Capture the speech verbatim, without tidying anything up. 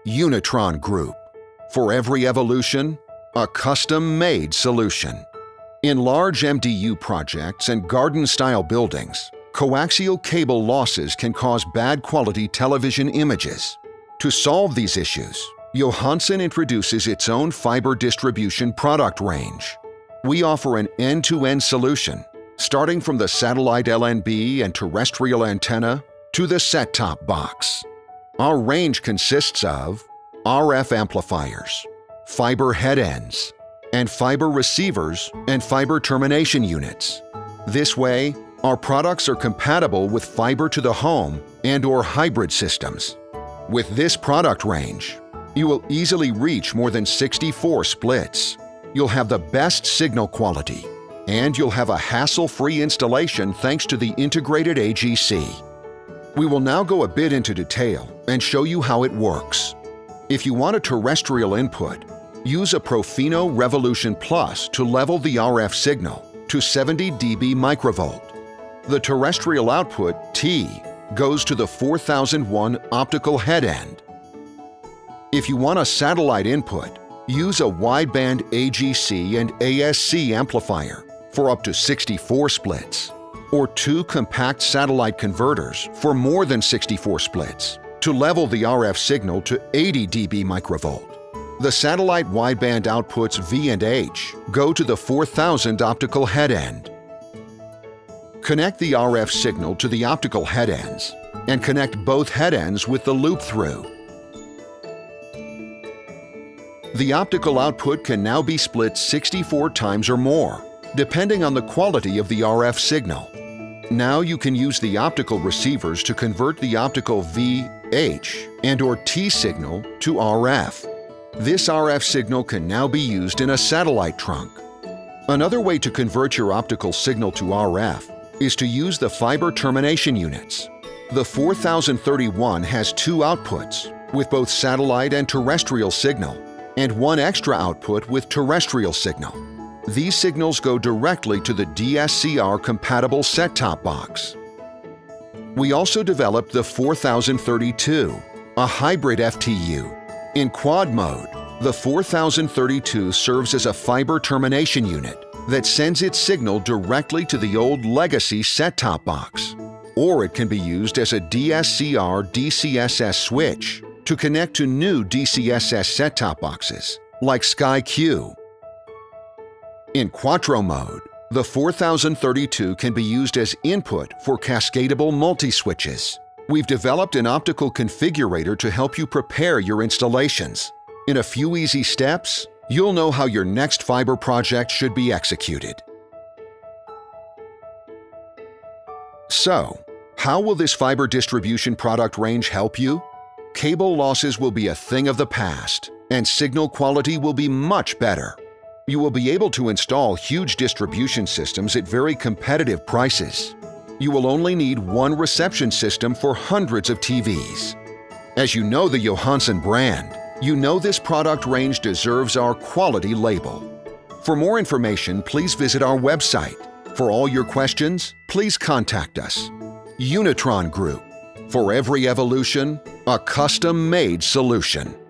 UnitronGroup. For every evolution, a custom-made solution. In large M D U projects and garden-style buildings, coaxial cable losses can cause bad quality television images. To solve these issues, Johansson introduces its own fiber distribution product range. We offer an end-to-end solution, starting from the satellite L N B and terrestrial antenna to the set-top box. Our range consists of R F amplifiers, fiber headends, and fiber receivers and fiber termination units. This way, our products are compatible with fiber to the home and/or hybrid systems. With this product range, you will easily reach more than sixty-four splits. You'll have the best signal quality, and you'll have a hassle-free installation thanks to the integrated A G C. We will now go a bit into detail and show you how it works. If you want a terrestrial input, use a Profino Revolution Plus to level the R F signal to seventy D B microvolt. The terrestrial output, T, goes to the four thousand one optical headend. If you want a satellite input, use a wideband A G C and A S C amplifier for up to sixty-four splits, or two compact satellite converters for more than sixty-four splits to level the R F signal to eighty D B microvolt. The satellite wideband outputs V and H go to the four thousand optical headend. Connect the R F signal to the optical headends and connect both headends with the loop-through. The optical output can now be split sixty-four times or more, depending on the quality of the R F signal. Now you can use the optical receivers to convert the optical V, H, and/or T signal to R F. This R F signal can now be used in a satellite trunk. Another way to convert your optical signal to R F is to use the fiber termination units. The four thousand thirty-one has two outputs with both satellite and terrestrial signal, and one extra output with terrestrial signal. These signals go directly to the D S C R-compatible set-top box. We also developed the four thousand thirty-two, a hybrid F T U. In quad mode, the four thousand thirty-two serves as a fiber termination unit that sends its signal directly to the old legacy set-top box. Or it can be used as a D S C R D C S S switch to connect to new D C S S set-top boxes, like Sky Q. In Quattro mode, the four thousand thirty-two can be used as input for cascadable multi-switches. We've developed an optical configurator to help you prepare your installations. In a few easy steps, you'll know how your next fiber project should be executed. So, how will this fiber distribution product range help you? Cable losses will be a thing of the past, and signal quality will be much better. You will be able to install huge distribution systems at very competitive prices. You will only need one reception system for hundreds of T Vs. As you know the Johansson brand, you know this product range deserves our quality label. For more information, please visit our website. For all your questions, please contact us. UnitronGroup. For every evolution, a custom-made solution.